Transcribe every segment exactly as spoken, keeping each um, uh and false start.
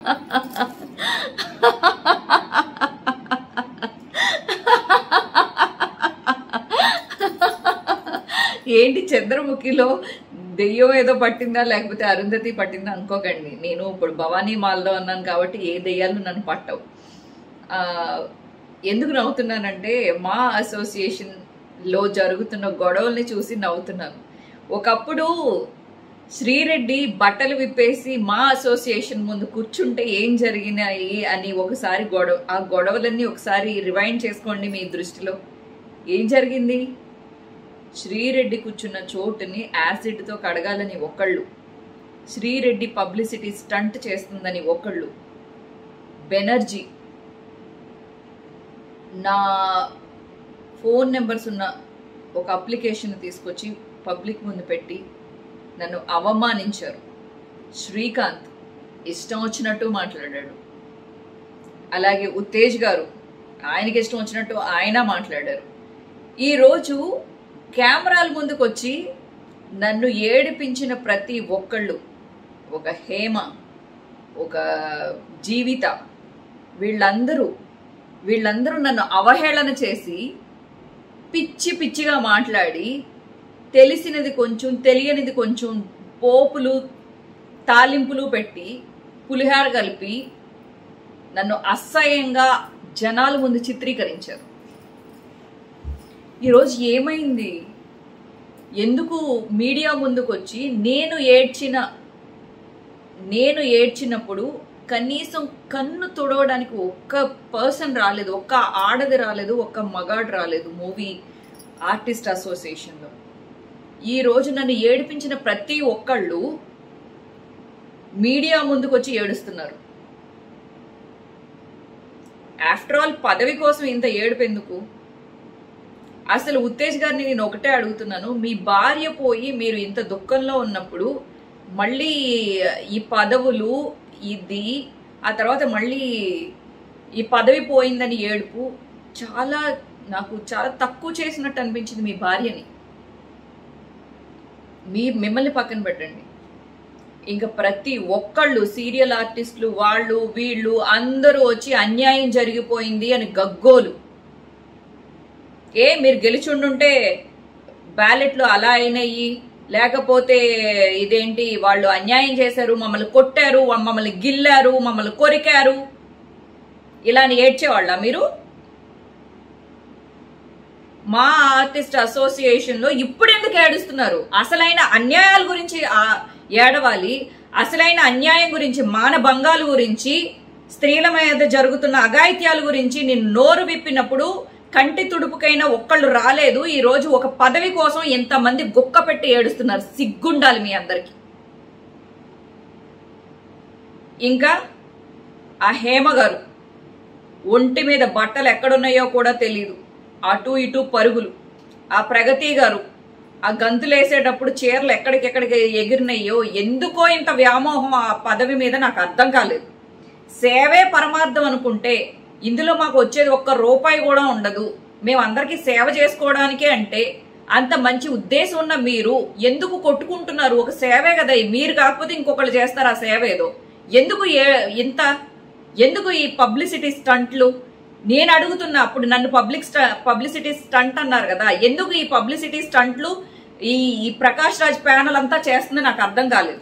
ఏంటి చంద్రముఖిలో దెయ్యం ఏదో పట్టిందా లేకపోతే అరుంధతి పట్టిందా అనుకోకండి. నేను ఇప్పుడు భవానీ మాల్లో ఉన్నాను కాబట్టి ఏ దెయ్యాలు నన్ను పట్టవు. ఎందుకు నవ్వుతున్నానంటే మా అసోసియేషన్లో జరుగుతున్న గొడవల్ని చూసి నవ్వుతున్నాను. ఒకప్పుడు శ్రీరెడ్డి బట్టలు విప్పేసి మా అసోసియేషన్ ముందు కూర్చుంటే ఏం జరిగినాయి అని ఒకసారి గొడవ ఆ గొడవలన్నీ ఒకసారి రివైండ్ చేసుకోండి మీ దృష్టిలో. ఏం జరిగింది? శ్రీరెడ్డి కూర్చున్న చోటుని యాసిడ్తో కడగాలని ఒకళ్ళు, శ్రీరెడ్డి పబ్లిసిటీ స్టంట్ చేస్తుందని ఒకళ్ళు, బెనర్జీ నా ఫోన్ నెంబర్స్ ఉన్న ఒక అప్లికేషన్ తీసుకొచ్చి పబ్లిక్ ముందు పెట్టి నన్ను అవమానించారు. శ్రీకాంత్ ఇష్టం వచ్చినట్టు మాట్లాడాడు. అలాగే ఉత్తేజ్ గారు ఆయనకి ఇష్టం వచ్చినట్టు ఆయన మాట్లాడారు. ఈరోజు కెమెరాల ముందుకు వచ్చి నన్ను ఏడిపించిన ప్రతి ఒక్కళ్ళు, ఒక హేమ, ఒక జీవిత, వీళ్ళందరూ వీళ్ళందరూ నన్ను అవహేళన చేసి పిచ్చి పిచ్చిగా మాట్లాడి తెలిసినది కొంచెం తెలియనిది కొంచెం పోపులు తాలింపులు పెట్టి పులిహార కలిపి నన్ను అసహ్యంగా జనాల ముందు చిత్రీకరించారు. ఈరోజు ఏమైంది? ఎందుకు మీడియా ముందుకు వచ్చి నేను ఏడ్చిన నేను ఏడ్చినప్పుడు కనీసం కన్ను తుడవడానికి ఒక్క పర్సన్ రాలేదు, ఒక్క ఆడది రాలేదు, ఒక్క మగాడు రాలేదు మూవీ ఆర్టిస్ట్ అసోసియేషన్లో. ఈ రోజు నన్ను ఏడిపించిన ప్రతి ఒక్కళ్ళు మీడియా ముందుకు వచ్చి ఏడుస్తున్నారు. ఆఫ్టర్ ఆల్ పదవి కోసం ఇంత ఏడుపు ఎందుకు? అసలు ఉత్తేజ్ గారిని నేను ఒకటే అడుగుతున్నాను, మీ భార్య పోయి మీరు ఇంత దుఃఖంలో ఉన్నప్పుడు మళ్ళీ ఈ పదవులు ఇది ఆ తర్వాత మళ్ళీ ఈ పదవి పోయిందని ఏడుపు చాలా నాకు చాలా తక్కువ చేసినట్టు అనిపించింది మీ భార్యని. మీ మిమ్మల్ని పక్కన పెట్టండి, ఇంకా ప్రతి ఒక్కళ్ళు సీరియల్ ఆర్టిస్టులు వాళ్ళు వీళ్ళు అందరూ వచ్చి అన్యాయం జరిగిపోయింది అని గగ్గోలు. ఏ మీరు గెలిచుండుంటే బ్యాలెట్లు అలా అయినాయి, లేకపోతే ఇదేంటి వాళ్ళు అన్యాయం చేశారు, మమ్మల్ని కొట్టారు, మమ్మల్ని గిల్లారు, మమ్మల్ని కొరికారు, ఇలా ఏడ్చేవాళ్ళ మీరు? మా ఆర్టిస్ట్ అసోసియేషన్ లో ఇప్పుడు ఎందుకు ఏడుస్తున్నారు? అసలైన అన్యాయాల గురించి ఏడవాలి. అసలైన అన్యాయం గురించి, మానభంగాల గురించి, స్త్రీల మీద జరుగుతున్న అఘాయిత్యాల గురించి నేను నోరు విప్పినప్పుడు కంటి తుడుపుకైనా ఒక్కళ్ళు రాలేదు. ఈ రోజు ఒక పదవి కోసం ఎంతమంది గుక్క పెట్టి ఏడుస్తున్నారు. సిగ్గుండాలి మీ అందరికి. ఇంకా ఆ హేమ గారు ఒంటి మీద బట్టలు ఎక్కడున్నాయో కూడా తెలియదు, అటు ఇటు పరుగులు. ఆ ప్రగతి గారు ఆ గంతులేసేటప్పుడు చీరలు ఎక్కడికెక్కడికి ఎగిరినాయో, ఎందుకో ఇంత వ్యామోహం ఆ పదవి మీద నాకు అర్థం కాలేదు. సేవే పరమార్థం అనుకుంటే ఇందులో మాకు వచ్చేది ఒక్క రూపాయి కూడా ఉండదు, మేమందరికీ సేవ చేసుకోవడానికే అంటే అంత మంచి ఉద్దేశం ఉన్న మీరు ఎందుకు కొట్టుకుంటున్నారు? ఒక సేవే కదా, మీరు కాకపోతే ఇంకొకళ్ళు చేస్తారు ఆ సేవ ఏదో. ఎందుకు ఇంత ఎందుకు ఈ పబ్లిసిటీ స్టంట్లు? నేను అడుగుతున్నా, అప్పుడు నన్ను పబ్లిక్ పబ్లిసిటీ స్టంట్ అన్నారు కదా, ఎందుకు ఈ పబ్లిసిటీ స్టంట్లు ఈ ఈ ప్రకాష్ రాజ్ ప్యానల్ అంతా చేస్తుందో నాకు అర్థం కాలేదు.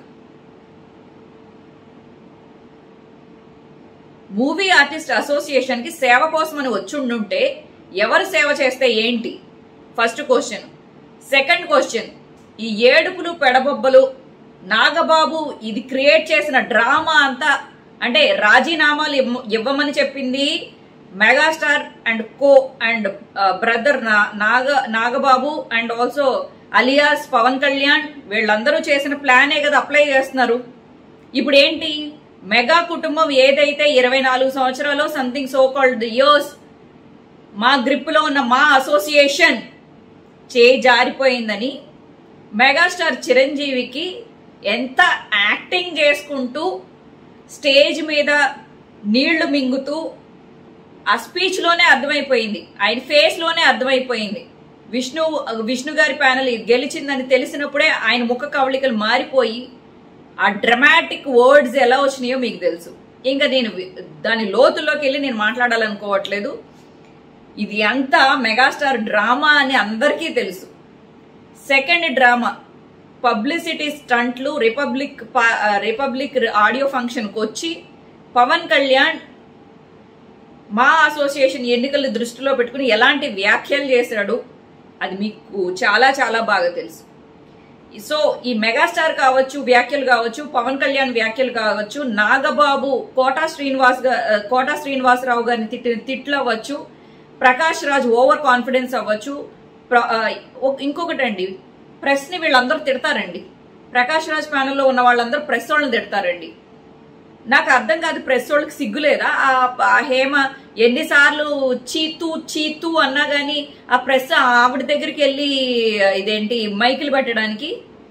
మూవీ ఆర్టిస్ట్ అసోసియేషన్ కి సేవ కోసం అని వచ్చి ఉండుంటే ఎవరు సేవ చేస్తే ఏంటి? First question. సెకండ్ క్వశ్చన్, ఈ ఏడుపులు పెడబొబ్బలు నాగబాబు ఇది క్రియేట్ చేసిన డ్రామా అంతా అంటే రాజీనామాలు ఇవ్వమని చెప్పింది megastar and co and brother Naga Nagababu and also alias Pawan Kalyan, వీళ్ళందరూ చేసిన ప్లానే కదా అప్లై చేస్తున్నారు. ఇప్పుడు ఏంటి? మెగా కుటుంబం ఏదైతే ఇరవై నాలుగు సంవత్సరాలు సంథింగ్ సో కాల్డ్ ఇయర్స్ మా గ్రిప్ లో ఉన్న మా అసోసియేషన్ చే జారిపోయిందని మెగాస్టార్ చిరంజీవికి ఎంత యాక్టింగ్ చేసుకుంటూ స్టేజ్ మీద నీళ్లు మింగుతూ ఆ స్పీచ్ లోనే అర్థమైపోయింది, ఆయన ఫేస్ లోనే అర్థమైపోయింది. విష్ణు విష్ణు గారి ప్యానల్ గెలిచిందని తెలిసినప్పుడే ఆయన ముఖ కవళికలు మారిపోయి ఆ డ్రమాటిక్ వర్డ్స్ ఎలా వచ్చినాయో మీకు తెలుసు. ఇంకా నేను దాని లోతుల్లోకి వెళ్ళి నేను మాట్లాడాలనుకోవట్లేదు. ఇది అంతా మెగాస్టార్ డ్రామా అని అందరికీ తెలుసు. సెకండ్ డ్రామా పబ్లిసిటీ స్టంట్లు. రిపబ్లిక్ రిపబ్లిక్ ఆడియో ఫంక్షన్కి వచ్చి పవన్ కళ్యాణ్ మా అసోసియేషన్ ఎన్నికల దృష్టిలో పెట్టుకుని ఎలాంటి వ్యాఖ్యలు చేశాడు అది మీకు చాలా చాలా బాగా తెలుసు. సో ఈ మెగాస్టార్ కావచ్చు, వ్యాఖ్యలు కావచ్చు, పవన్ కళ్యాణ్ వ్యాఖ్యలు కావచ్చు, నాగబాబు కోటా శ్రీనివాస్ కోటా శ్రీనివాసరావు గారిని తిట్టిన తిట్లు అవ్వచ్చు, ప్రకాష్ రాజ్ ఓవర్ కాన్ఫిడెన్స్ అవ్వచ్చు. ఇంకొకటి అండి, ప్రెస్ ని వీళ్ళందరూ తిడతారండి. ప్రకాష్ రాజ్ ప్యానెల్లో ఉన్న వాళ్ళందరూ ప్రెస్ వాళ్ళని తిడతారండి. నాకు అర్థం కాదు, ప్రెస్ వాళ్ళకి సిగ్గులేదా? ఆ హేమ ఎన్నిసార్లు చీతూ చీతూ అన్నా గానీ ఆ ప్రెస్ ఆవిడ దగ్గరికి వెళ్ళి ఇదేంటి మైకులు పెట్టడానికి.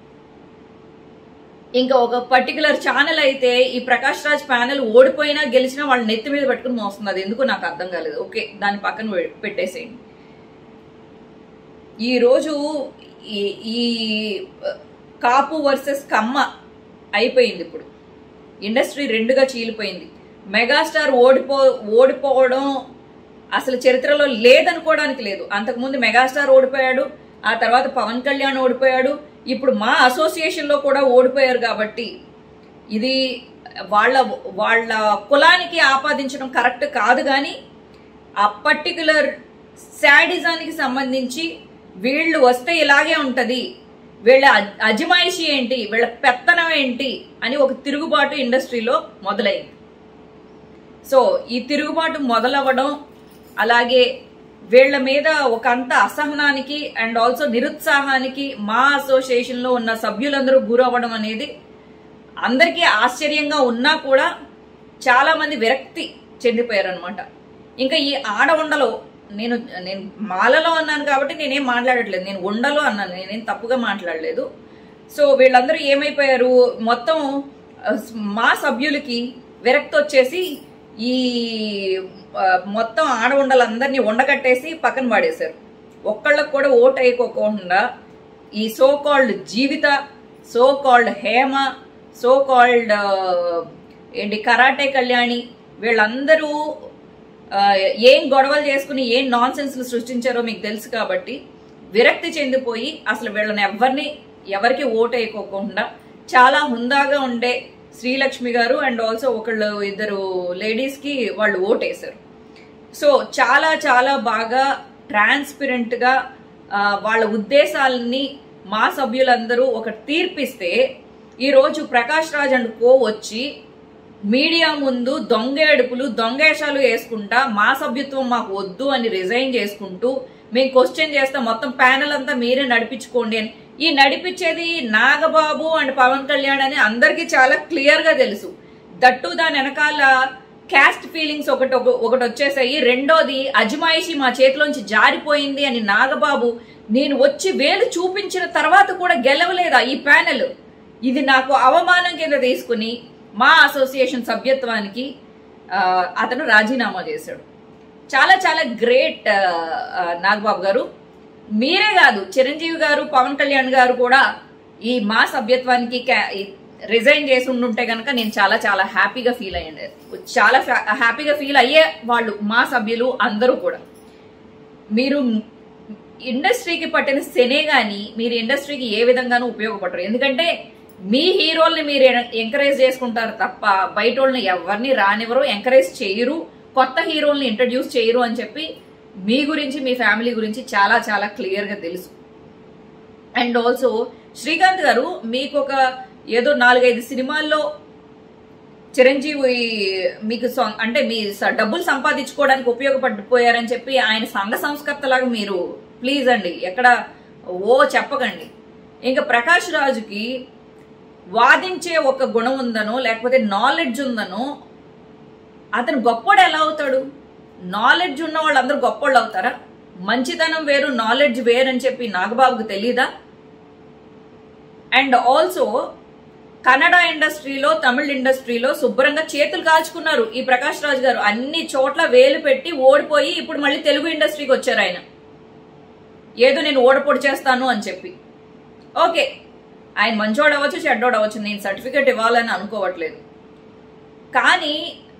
ఇంకా ఒక పర్టికులర్ ఛానల్ అయితే ఈ ప్రకాష్ రాజ్ ప్యానెల్ ఓడిపోయినా గెలిచినా వాళ్ళ నెత్తి మీద పెట్టుకుని మోస్తుంది. అది ఎందుకు నాకు అర్థం కాలేదు. ఓకే, దాని పక్కన పెట్టేసేయండి. ఈరోజు ఈ కాపు వర్సెస్ కమ్మ అయిపోయింది. ఇప్పుడు ఇండస్ట్రీ రెండుగా చీలిపోయింది. మెగాస్టార్ ఓడిపో ఓడిపోవడం అసలు చరిత్రలో లేదనుకోవడానికి లేదు. అంతకుముందు మెగాస్టార్ ఓడిపోయాడు, ఆ తర్వాత పవన్ కళ్యాణ్ ఓడిపోయాడు, ఇప్పుడు మా అసోసియేషన్లో కూడా ఓడిపోయారు. కాబట్టి ఇది వాళ్ళ వాళ్ళ కులానికి ఆపాదించడం కరెక్ట్ కాదు. కానీ ఆ పర్టికులర్ శాడిజానికి సంబంధించి వీళ్ళు వస్తే ఇలాగే ఉంటది, వీళ్ళ అజమాయిషి ఏంటి, వీళ్ళ పెత్తనం ఏంటి అని ఒక తిరుగుబాటు ఇండస్ట్రీలో మొదలైంది. సో ఈ తిరుగుబాటు మొదలవ్వడం, అలాగే వీళ్ళ మీద ఒక అంత అసహనానికి అండ్ ఆల్సో నిరుత్సాహానికి మా అసోసియేషన్లో ఉన్న సభ్యులందరూ గురవ్వడం అనేది అందరికీ ఆశ్చర్యంగా ఉన్నా కూడా చాలా మంది విరక్తి చెందిపోయారు అనమాట. ఇంకా ఈ ఆడవుండలో నేను నేను మాలలో అన్నాను కాబట్టి నేనేం మాట్లాడట్లేదు, నేను ఉండలో అన్నాను, నేనేం తప్పుగా మాట్లాడలేదు. సో వీళ్ళందరూ ఏమైపోయారు, మొత్తం మా సభ్యులకి విరక్తి వచ్చేసి ఈ మొత్తం ఆడవుండలందరినీ ఉండకట్టేసి పక్కన పడేశారు. ఒక్కళ్ళకు కూడా ఓటు వేయకోకుండా ఈ so called Jeevitha, so called Hema, so called ఏంటి కరాటే కళ్యాణి వీళ్ళందరూ ఏం గొడవలు చేసుకుని ఏం నాన్ సెన్స్లు సృష్టించారో మీకు తెలుసు. కాబట్టి విరక్తి చెందిపోయి అసలు వీళ్ళని ఎవరిని ఎవరికి ఓటు వేయకోకుండా చాలా హుందాగా ఉండే శ్రీలక్ష్మి గారు అండ్ ఆల్సో ఒకళ్ళు ఇద్దరు లేడీస్ కి వాళ్ళు ఓటు వేశారు. సో చాలా చాలా బాగా ట్రాన్స్పరెంట్ గా వాళ్ళ ఉద్దేశాలని మా సభ్యులందరూ ఒక తీర్పిస్తే ఈరోజు ప్రకాష్ రాజ్ అండ్ కో వచ్చి మీడియా ముందు దొంగ ఏడుపులు దొంగేషాలు వేసుకుంటా మా సభ్యత్వం మాకు వద్దు అని రిజైన్ చేసుకుంటూ మేము క్వశ్చన్ చేస్తా, మొత్తం ప్యానెల్ అంతా మీరే నడిపించుకోండి అని. ఈ నడిపించేది నాగబాబు అండ్ పవన్ కళ్యాణ్ అని అందరికీ చాలా క్లియర్ గా తెలుసు. దట్టు దాని వెనకాల క్యాస్ట్ ఫీలింగ్స్ ఒకటి ఒకటి వచ్చేసాయి. రెండోది అజమాయిషి మా చేతిలోంచి జారిపోయింది అని నాగబాబు నేను వచ్చి వేలు చూపించిన తర్వాత కూడా గెలవలేదా ఈ ప్యానెల్, ఇది నాకు అవమానం కింద తీసుకుని మా అసోసియేషన్ సభ్యత్వానికి అతను రాజీనామా చేశాడు. చాలా చాలా గ్రేట్ నాగబాబు గారు. మీరే కాదు, చిరంజీవి గారు, పవన్ కళ్యాణ్ గారు కూడా ఈ మా సభ్యత్వానికి రిజైన్ చేసి ఉండుంటే కనుక నేను చాలా చాలా హ్యాపీగా ఫీల్ అయ్యండి. చాలా హ్యాపీగా ఫీల్ అయ్యే వాళ్ళు మా సభ్యులు అందరూ కూడా. మీరు ఇండస్ట్రీకి పట్టిన శనే గాని మీరు ఇండస్ట్రీకి ఏ విధంగానూ ఉపయోగపడరు. ఎందుకంటే మీ హీరోల్ని మీరు ఎంకరేజ్ చేసుకుంటారు తప్ప బయట వాళ్ళని ఎవరిని రానివ్వరు, ఎంకరేజ్ చేయరు, కొత్త హీరోల్ని ఇంట్రడ్యూస్ చేయరు అని చెప్పి మీ గురించి మీ ఫ్యామిలీ గురించి చాలా చాలా క్లియర్ గా తెలుసు. అండ్ ఆల్సో శ్రీకాంత్ గారు మీకు ఒక ఏదో నాలుగైదు సినిమాల్లో చిరంజీవి మీకు అంటే మీ డబ్బులు సంపాదించుకోవడానికి ఉపయోగపడిపోయారని చెప్పి ఆయన సంఘ సంస్కర్తలాగా మీరు ప్లీజ్ అండి ఎక్కడ ఓ చెప్పకండి. ఇంకా ప్రకాష్ రాజుకి వాదించే ఒక గుణం ఉందనో లేకపోతే నాలెడ్జ్ ఉందనో అతను గొప్పోడు ఎలా అవుతాడు? నాలెడ్జ్ ఉన్న వాళ్ళందరూ గొప్పోళ్ళు అవుతారా? మంచితనం వేరు నాలెడ్జ్ వేరు అని చెప్పి నాగబాబుకు తెలీదా? అండ్ ఆల్సో కన్నడ ఇండస్ట్రీలో తమిళ ఇండస్ట్రీలో శుభ్రంగా చేతులు కాల్చుకున్నారు ఈ ప్రకాష్ రాజ్ గారు. అన్ని చోట్ల వేలు పెట్టి ఓడిపోయి ఇప్పుడు మళ్ళీ తెలుగు ఇండస్ట్రీకి వచ్చారు ఆయన. ఏదో నేను ఓడపొడి చేస్తాను అని చెప్పి. ఓకే, ఆయన మంచోడు అవ్వచ్చు చెడ్డోడు అవ్వచ్చు, నేను సర్టిఫికేట్ ఇవ్వాలని అనుకోవట్లేదు. కానీ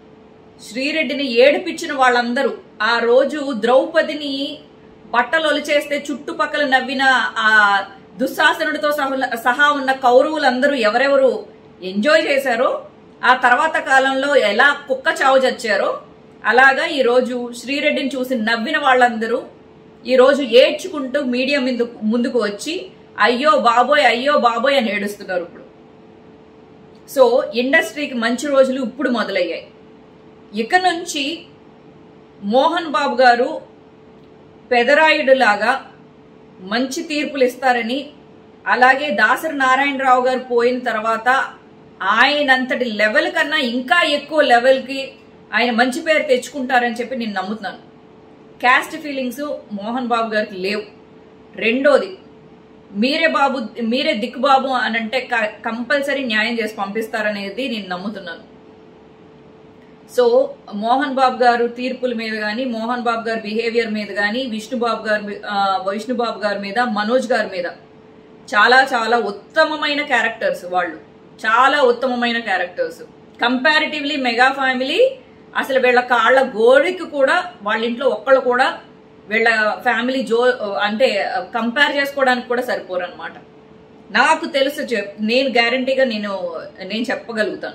శ్రీరెడ్డిని ఏడిపించిన వాళ్ళందరూ, ఆ రోజు ద్రౌపదిని బట్టలు ఒలిచేస్తే చుట్టుపక్కల నవ్విన ఆ దుశ్శాసనుడితో సహా ఉన్న కౌరవులందరూ ఎవరెవరు ఎంజాయ్ చేశారో, ఆ తర్వాత కాలంలో ఎలా కుక్క చావు చచ్చారో, అలాగా ఈరోజు శ్రీరెడ్డిని చూసి నవ్విన వాళ్ళందరూ ఈరోజు ఏడ్చుకుంటూ మీడియా ముందుకు ముందుకు వచ్చి అయ్యో బాబోయ్ అయ్యో బాబోయ్ అని ఏడుస్తున్నారు ఇప్పుడు. సో ఇండస్ట్రీకి మంచి రోజులు ఇప్పుడు మొదలయ్యాయి. ఇక నుంచి మోహన్ బాబు గారు పెదరాయుడు లాగా మంచి తీర్పులు ఇస్తారని, అలాగే దాసరి నారాయణరావు గారు పోయిన తర్వాత ఆయనంతటి లెవెల్ కన్నా ఇంకా ఎక్కువ లెవెల్కి ఆయన మంచి పేరు తెచ్చుకుంటారని చెప్పి నేను నమ్ముతున్నాను. క్యాస్ట్ ఫీలింగ్స్ మోహన్ బాబు గారికి లేవు. రెండోది, మీరే బాబు మీరే దిక్కుబాబు అని అంటే కంపల్సరీ న్యాయం చేసి పంపిస్తారనేది నేను నమ్ముతున్నాను. సో మోహన్ బాబు గారు తీర్పుల మీద కానీ, మోహన్ బాబు గారి బిహేవియర్ మీద కానీ, విష్ణుబాబు గారి విష్ణుబాబు గారి మీద, మనోజ్ గారి మీద చాలా చాలా ఉత్తమమైన క్యారెక్టర్స్. వాళ్ళు చాలా ఉత్తమమైన క్యారెక్టర్స్. కంపారిటివ్లీ మెగా ఫ్యామిలీ అసలు వీళ్ళ కాళ్ల గోడికి కూడా వాళ్ళ ఇంట్లో ఒక్కళ్ళు కూడా వీళ్ళ ఫ్యామిలీ జో అంటే కంపేర్ చేసుకోవడానికి కూడా సరిపోరు అనమాట. నాకు తెలుసు, నేను గ్యారంటీగా నేను నేను చెప్పగలుగుతాను.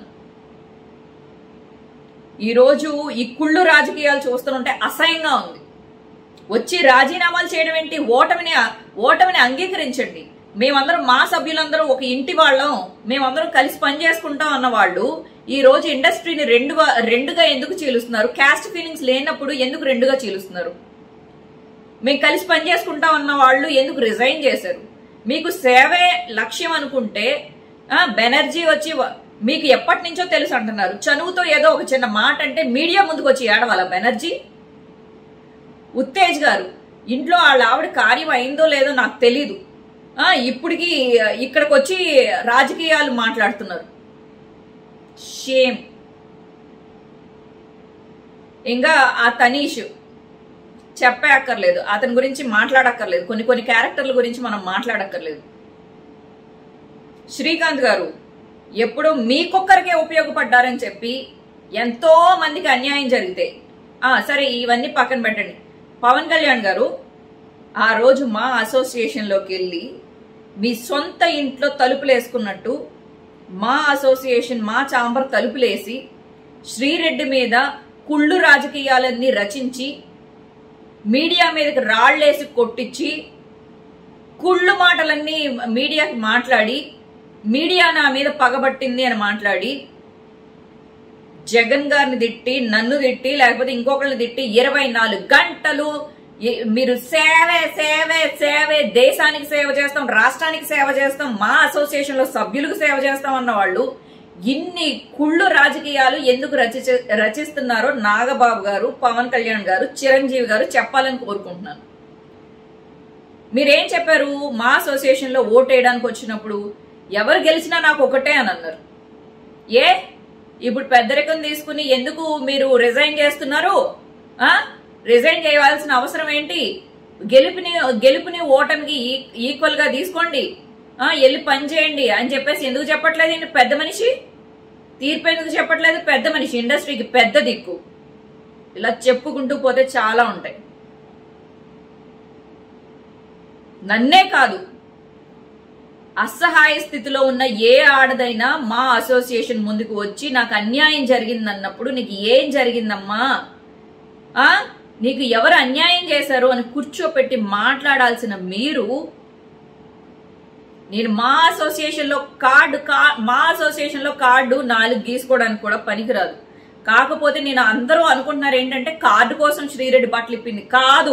ఈరోజు ఈ కుళ్ళు రాజకీయాలు చూస్తుంటే అసహ్యంగా ఉంది. వచ్చి రాజీనామాలు చేయడం ఏంటి? ఓటమిని ఓటమిని అంగీకరించండి. మేమందరం మా సభ్యులందరూ ఒక ఇంటి వాళ్ళం, మేమందరం కలిసి పని చేసుకుంటాం అన్న వాళ్ళు ఈ రోజు ఇండస్ట్రీని రెండుగా రెండుగా ఎందుకు చీలుస్తున్నారు? క్యాస్ట్ ఫీలింగ్స్ లేనప్పుడు ఎందుకు రెండుగా చీలుస్తున్నారు? మేము కలిసి పని చేసుకుంటాం అన్న వాళ్ళు ఎందుకు రిజైన్ చేశారు? మీకు సేవే లక్ష్యం అనుకుంటే బెనర్జీ వచ్చి మీకు ఎప్పటి నుంచో తెలుసు అంటున్నారు. చనువుతో ఏదో ఒక చిన్న మాట అంటే మీడియా ముందుకు వచ్చి ఏడవాల బెనర్జీ? ఉత్తేజ్ గారు ఇంట్లో వాళ్ళ ఆవిడ కార్యం అయిందో లేదో నాకు తెలీదు, ఇప్పటికి ఇక్కడికి వచ్చి రాజకీయాలు మాట్లాడుతున్నారు. షేమ్. ఇంకా ఆ తనీష్ చెప్పే అక్కర్లేదు, అతని గురించి మాట్లాడక్కర్లేదు, కొన్ని కొన్ని క్యారెక్టర్ల గురించి మనం మాట్లాడక్కర్లేదు. శ్రీకాంత్ గారు ఎప్పుడు మీకొక్కరికే ఉపయోగపడ్డారని చెప్పి ఎంతో మందికి అన్యాయం జరిగితే సరే ఇవన్నీ పక్కన పెట్టండి. పవన్ కళ్యాణ్ గారు ఆ రోజు మా అసోసియేషన్లోకి వెళ్ళి మీ సొంత ఇంట్లో తలుపులు వేసుకున్నట్టు మా అసోసియేషన్ మా చాంబర్ తలుపులేసి శ్రీరెడ్డి మీద కుళ్ళు రాజకీయాలన్నీ రచించి మీడియా మీదకి రాళ్లేసి కొట్టించి కుళ్ళు మాటలన్నీ మీడియాకి మాట్లాడి మీడియా నా మీద పగబట్టింది అని మాట్లాడి జగన్ గారిని తిట్టి నన్ను తిట్టి లేకపోతే ఇంకొకరిని తిట్టి ఇరవై నాలుగు గంటలు మీరు సేవే సేవే సేవే దేశానికి సేవ చేస్తాం, రాష్ట్రానికి సేవ చేస్తాం, మా అసోసియేషన్ లో సభ్యులకు సేవ చేస్తాం అన్న వాళ్ళు ఇన్ని కుళ్ళు రాజకీయాలు ఎందుకు రచి రచిస్తున్నారో నాగబాబు గారు, పవన్ కళ్యాణ్ గారు, చిరంజీవి గారు చెప్పాలని కోరుకుంటున్నాను. మీరేం చెప్పారు? మా అసోసియేషన్ లో ఓటేయడానికి వచ్చినప్పుడు ఎవరు గెలిచినా నాకు ఒకటే అని అన్నారు. ఏ ఇప్పుడు పెద్దరికం తీసుకుని ఎందుకు మీరు రిజైన్ చేస్తున్నారు? ఆ రిజైన్ చేయవలసిన అవసరం ఏంటి? గెలుపుని గెలుపుని ఓటమికి ఈక్వల్ గా తీసుకోండి, ఆ వెళ్ళి పని చేయండి అని చెప్పేసి ఎందుకు చెప్పట్లేదు? పెద్ద మనిషి తీర్పు ఎందుకు చెప్పట్లేదు? పెద్ద మనిషి ఇండస్ట్రీకి పెద్ద దిక్కు. ఇలా చెప్పుకుంటూ పోతే చాలా ఉంటాయి. నన్నే కాదు, అసహాయ స్థితిలో ఉన్న ఏ ఆడదైనా మా అసోసియేషన్ ముందుకు వచ్చి నాకు అన్యాయం జరిగిందన్నప్పుడు నీకు ఏం జరిగిందమ్మా, ఆ నీకు ఎవరు అన్యాయం చేశారు అని కూర్చోపెట్టి మాట్లాడాల్సిన మీరు నేను మా అసోసియేషన్ లో కార్డు మా అసోసియేషన్ లో కార్డు నాలుగు గీసుకోవడానికి కూడా పనికిరాదు. కాకపోతే నేను అందరూ అనుకుంటున్నారు ఏంటంటే కార్డు కోసం శ్రీరెడ్డి బట్టలు ఇప్పింది కాదు.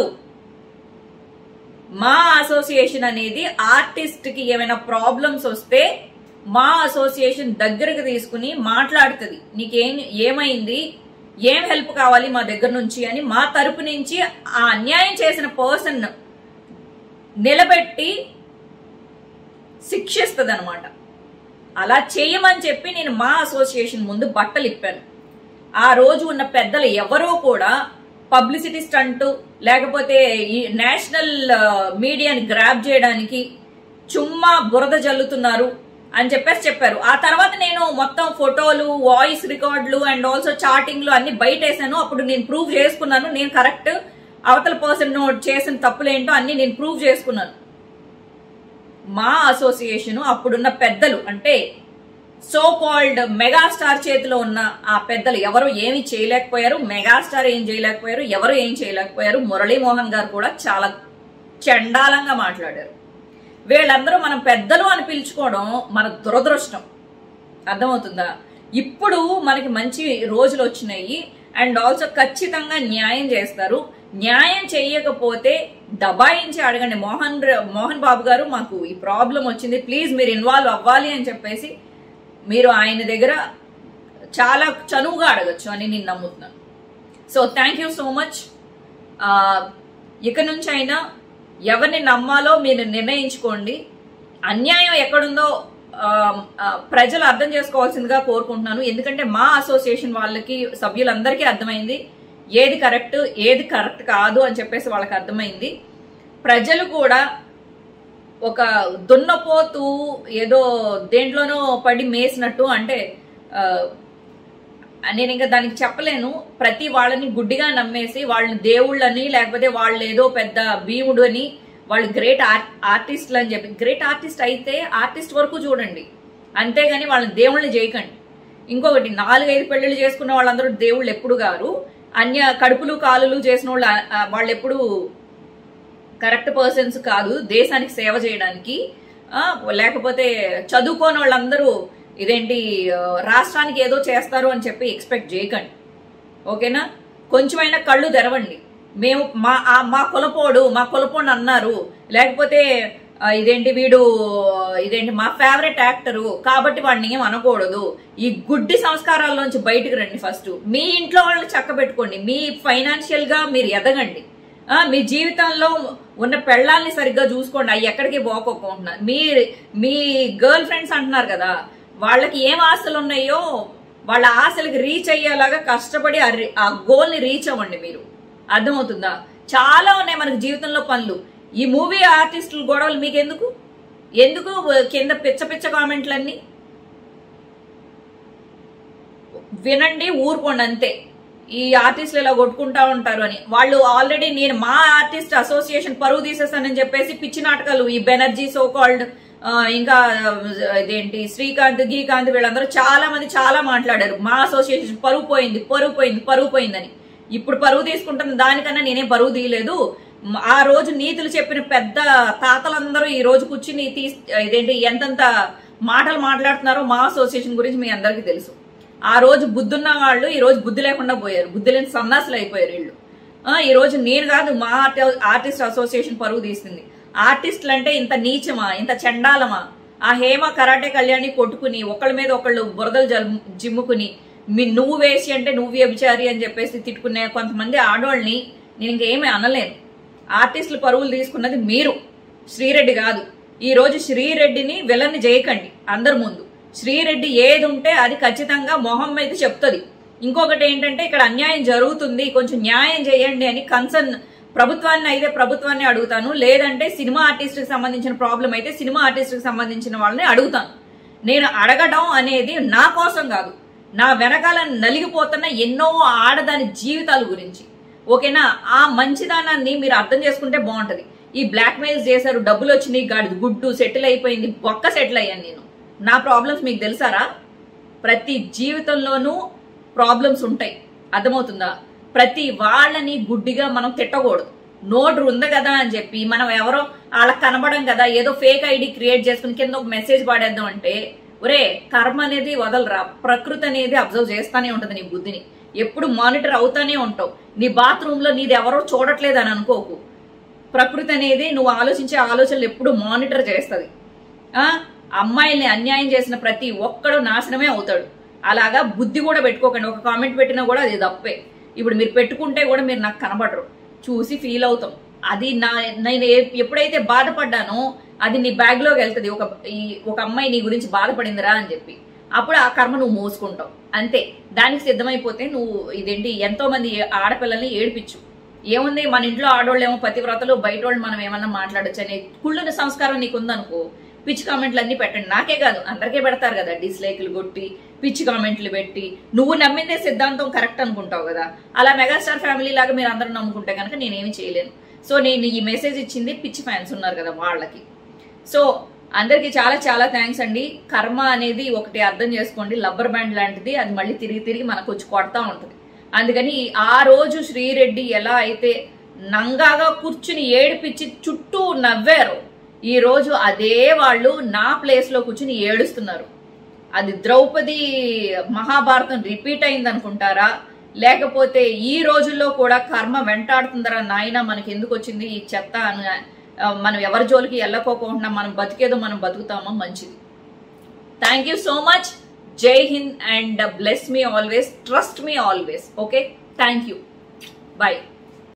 మా అసోసియేషన్ అనేది ఆర్టిస్ట్ కి ఏమైనా ప్రాబ్లమ్స్ వస్తే మా అసోసియేషన్ దగ్గరకు తీసుకుని మాట్లాడుతుంది. నీకేం ఏమైంది, ఏం హెల్ప్ కావాలి మా దగ్గర నుంచి అని మా తరపు నుంచి ఆ అన్యాయం చేసిన పర్సన్ నిలబెట్టి శిక్షిస్తుంది అనమాట. అలా చేయమని చెప్పి నేను మా అసోసియేషన్ ముందు బట్టలు ఇప్పాను. ఆ రోజు ఉన్న పెద్దలు ఎవరో కూడా పబ్లిసిటీ స్టంట్ లేకపోతే ఈ నేషనల్ మీడియాని గ్రాబ్ చేయడానికి చుమ్మా బురద జల్లుతున్నారు, అని చెప్పేసి చెప్పారు. ఆ తర్వాత నేను మొత్తం ఫోటోలు, వాయిస్ రికార్డులు అండ్ ఆల్సో చాటింగ్లు అన్ని బయట వేసాను. అప్పుడు నేను ప్రూవ్ చేసుకున్నాను నేను కరెక్ట్, అవతల పర్సన్ చేసిన తప్పులేంటో అన్ని నేను ప్రూవ్ చేసుకున్నాను. మా అసోసియేషన్ అప్పుడున్న పెద్దలు అంటే సో కాల్డ్ మెగాస్టార్ చేతిలో ఉన్న ఆ పెద్దలు ఎవరు ఏమి చేయలేకపోయారు. మెగాస్టార్ ఏం చేయలేకపోయారు, ఎవరు ఏం చేయలేకపోయారు. మురళీమోహన్ గారు కూడా చాలా చండాలంగా మాట్లాడారు. వీళ్ళందరూ మనం పెద్దలు అని పిలుచుకోవడం మన దురదృష్టం. అర్థమవుతుందా? ఇప్పుడు మనకి మంచి రోజులు వచ్చినాయి అండ్ ఆల్సో ఖచ్చితంగా న్యాయం చేస్తారు. న్యాయం చేయకపోతే దబాయించి అడగండి, మోహన్ మోహన్ బాబు గారు మాకు ఈ ప్రాబ్లం వచ్చింది, ప్లీజ్ మీరు ఇన్వాల్వ్ అవ్వాలి అని చెప్పేసి మీరు ఆయన దగ్గర చాలా చనువుగా అడగచ్చు అని నేను నమ్ముతున్నాను. So thank you so much. ఇక నుంచి అయినా ఎవరిని నమ్మాలో మీరు నిర్ణయించుకోండి. అన్యాయం ఎక్కడుందో ప్రజలు అర్థం చేసుకోవాల్సిందిగా కోరుకుంటున్నాను. ఎందుకంటే మా అసోసియేషన్ వాళ్ళకి సభ్యులందరికీ అర్థమైంది ఏది కరెక్ట్ ఏది కరెక్ట్ కాదు అని చెప్పేసి వాళ్ళకి అర్థమైంది. ప్రజలు కూడా ఒక దున్నపోతూ ఏదో దేంట్లోనో పడి మేసినట్టు, అంటే నేను ఇంకా దానికి చెప్పలేను, ప్రతి వాళ్ళని గుడ్డిగా నమ్మేసి వాళ్ళని దేవుళ్ళని లేకపోతే వాళ్ళు ఏదో పెద్ద భీముడు అని వాళ్ళు గ్రేట్ ఆర్టిస్టులు అని చెప్పి, గ్రేట్ ఆర్టిస్ట్ అయితే ఆర్టిస్ట్ వరకు చూడండి, అంతేగాని వాళ్ళని దేవుళ్ళని చేయకండి. ఇంకొకటి, నాలుగైదు పెళ్లిళ్ళు చేసుకున్న వాళ్ళందరూ దేవుళ్ళు ఎప్పుడు గారు, అన్య కడుపులు కాలులు చేసిన వాళ్ళు వాళ్ళు ఎప్పుడు కరెక్ట్ పర్సన్స్ కాదు దేశానికి సేవ చేయడానికి. లేకపోతే చదువుకోని వాళ్ళందరూ ఇదేంటి రాష్ట్రానికి ఏదో చేస్తారు అని చెప్పి ఎక్స్పెక్ట్ చేయకండి, ఓకేనా? కొంచెమైనా కళ్ళు తెరవండి. మేము మా మా కులపోడు మా కులపోడు అన్నారు, లేకపోతే ఇదేంటి వీడు ఇదేంటి మా ఫేవరెట్ యాక్టరు కాబట్టి వాడిని ఏం అనకూడదు. ఈ గుడ్డి సంస్కారాల్లోంచి బయటకు రండి. ఫస్ట్ మీ ఇంట్లో వాళ్ళని చక్క పెట్టుకోండి, మీ ఫైనాన్షియల్ గా మీరు ఎదగండి, మీ జీవితంలో ఉన్న పెళ్ళాలని సరిగ్గా చూసుకోండి. అవి ఎక్కడికి పోకోకుంటున్నారు. మీ మీ గర్ల్ ఫ్రెండ్స్ అంటున్నారు కదా, వాళ్ళకి ఏం ఆశలు ఉన్నాయో వాళ్ళ ఆశలకి రీచ్ అయ్యేలాగా కష్టపడి ఆ గోల్ ని రీచ్ అవ్వండి మీరు. అర్థమవుతుందా? చాలా ఉన్నాయి మనకి జీవితంలో పనులు. ఈ మూవీ ఆర్టిస్టుల గొడవలు మీకు ఎందుకు ఎందుకు కింద పిచ్చ పిచ్చ కామెంట్లన్నీ వినండి, ఊరుకోండి అంతే. ఈ ఆర్టిస్టులు ఇలా కొట్టుకుంటా ఉంటారు అని వాళ్ళు ఆల్రెడీ నేను మా ఆర్టిస్ట్ అసోసియేషన్ పరువు తీసేస్తానని చెప్పేసి పిచ్చి నాటకాలు ఈ బెనర్జీ సో కాల్డ్ ఇంకా ఇదేంటి శ్రీకాంత్ గీకాంత్ వీళ్ళందరూ చాలా మంది చాలా మాట్లాడారు. మా అసోసియేషన్ పరువు పోయింది పరువు పోయింది పరువు పోయిందని. ఇప్పుడు పరువు తీసుకుంటున్న దానికన్నా నేనేం పరువు తీయలేదు. ఆ రోజు నీతులు చెప్పిన పెద్ద తాతలందరూ ఈ రోజు కూర్చుని తీ ఇదేంటి ఎంతంత మాటలు మాట్లాడుతున్నారో మా అసోసియేషన్ గురించి మీ అందరికీ తెలుసు. ఆ రోజు బుద్ధున్న వాళ్ళు ఈ రోజు బుద్ధి లేకుండా పోయారు, బుద్ధి లేని సన్నాసులు అయిపోయారు వీళ్ళు. ఈ రోజు నేను కాదు మా ఆర్టిస్ట్ అసోసియేషన్ పరువు తీసింది. ఆర్టిస్టులు అంటే ఇంత నీచమా, ఇంత చండాలమా? ఆ హేమ కరాటే కళ్యాణి కొట్టుకుని ఒకళ్ళ మీద ఒకళ్ళు బురదలు జిమ్ముకుని మీ నువ్వు వేసి అంటే నువ్వు వ్యభిచారి అని చెప్పేసి తిట్టుకునే కొంతమంది ఆడవాళ్ళని నేను ఇంకేమీ అనలేను. ఆర్టిస్టులు పరువులు తీసుకున్నది మీరు, శ్రీరెడ్డి కాదు. ఈ రోజు శ్రీరెడ్డిని విలన్ని చేయకండి అందరి ముందు. శ్రీరెడ్డి ఏది ఉంటే అది ఖచ్చితంగా మొహం మీద చెప్తుంది. ఇంకొకటి ఏంటంటే ఇక్కడ అన్యాయం జరుగుతుంది, కొంచెం న్యాయం చేయండి అని కన్సర్న్ ప్రభుత్వాన్ని అయితే ప్రభుత్వాన్ని అడుగుతాను, లేదంటే సినిమా ఆర్టిస్ట్ కి సంబంధించిన ప్రాబ్లం అయితే సినిమా ఆర్టిస్ట్ కి సంబంధించిన వాళ్ళని అడుగుతాను. నేను అడగడం అనేది నా కోసం కాదు, నా వెనకాల నలిగిపోతున్న ఎన్నో ఆడదాని జీవితాల గురించి, ఓకేనా? ఆ మంచిదానాన్ని మీరు అర్థం చేసుకుంటే బాగుంటది. ఈ బ్లాక్ మెయిల్ చేశారు, డబ్బులు వచ్చినాయి, గాడి గుడ్డు సెటిల్ అయిపోయింది, బొక్క సెటిల్ అయ్యాను నేను. నా ప్రాబ్లమ్స్ మీకు తెలుసారా? ప్రతి జీవితంలోనూ ప్రాబ్లమ్స్ ఉంటాయి, అర్థమవుతుందా? ప్రతి వాళ్ళని గుడ్డిగా మనం తిట్టకూడదు. నోటు ఉంది కదా అని చెప్పి మనం ఎవరో వాళ్ళకి కనబడం కదా ఏదో ఫేక్ ఐడి క్రియేట్ చేసుకుని కింద ఒక మెసేజ్ పాడేద్దాం అంటే, ఒరే కర్మ అనేది వదలరా, ప్రకృతి అనేది అబ్జర్వ్ చేస్తానే ఉంటది నీ బుద్ధిని, ఎప్పుడు మానిటర్ అవుతానే ఉంటావు. నీ బాత్రూమ్ లో నీది ఎవరో చూడట్లేదు అని అనుకోకు, ప్రకృతి అనేది నువ్వు ఆలోచించే ఆలోచనలు ఎప్పుడు మానిటర్ చేస్తుంది. ఆ అమ్మాయిల్ని అన్యాయం చేసిన ప్రతి ఒక్కడు నాశనమే అవుతాడు. అలాగా బుద్ధి కూడా పెట్టుకోకండి. ఒక కామెంట్ పెట్టినా కూడా అది తప్పే. ఇప్పుడు మీరు పెట్టుకుంటే కూడా మీరు నాకు కనబడరు, చూసి ఫీల్ అవుతాం. అది నా నేను ఎప్పుడైతే బాధపడ్డానో అది నీ బ్యాగ్ లోకి వెళ్తుంది. ఒక ఈ ఒక అమ్మాయి నీ గురించి బాధపడిందిరా అని చెప్పి, అప్పుడు ఆ కర్మ నువ్వు మోసుకుంటావు అంతే. దానికి సిద్ధమైపోతే నువ్వు ఇదేంటి ఎంతో మంది ఆడపిల్లల్ని ఏడిపించు. ఏముంది, మన ఇంట్లో ఆడవాళ్ళు ఏమో పతివ్రతలు, బయట వాళ్ళు మనం ఏమన్నా మాట్లాడచ్చు అనే కుళ్ళుని సంస్కారం నీకు ఉందనుకో, పిచ్చి కామెంట్లు అన్ని పెట్టండి. నాకే కాదు అందరికీ పెడతారు కదా, డిస్లైక్లు కొట్టి పిచ్చి కామెంట్లు పెట్టి. నువ్వు నమ్మిందే సిద్ధాంతం కరెక్ట్ అనుకుంటావు కదా, అలా మెగాస్టార్ ఫ్యామిలీ లాగా మీరు అందరూ నమ్ముకుంటే కనుక నేనేమి చేయలేను. సో నేను ఈ మెసేజ్ ఇచ్చింది పిచ్చి ఫ్యాన్స్ ఉన్నారు కదా వాళ్ళకి. సో అందరికి చాలా చాలా థ్యాంక్స్ అండి. కర్మ అనేది ఒకటి అర్థం చేసుకోండి, లబ్బర్ బ్యాండ్ లాంటిది, అది మళ్ళీ తిరిగి తిరిగి మనకు వచ్చి కొడతా ఉంటుంది. అందుకని ఆ రోజు శ్రీరెడ్డి ఎలా అయితే నంగాగా కూర్చుని ఏడిపించి చుట్టూ నవ్వారు, ఈ రోజు అదే వాళ్ళు నా ప్లేస్ లో కూర్చుని ఏడుస్తున్నారు. అది ద్రౌపది మహాభారతం రిపీట్ అయింది అనుకుంటారా, లేకపోతే ఈ రోజుల్లో కూడా కర్మ వెంటాడుతుందరా నాయన మనకి ఎందుకు వచ్చింది ఈ చెత్త అని మనం ఎవరి జోలికి వెళ్ళకోకుండా మనం బతికేదో మనం బతుకుతామో మంచిది. Thank you so much. Jai Hind and bless me always, trust me always. Okay, thank you, bye.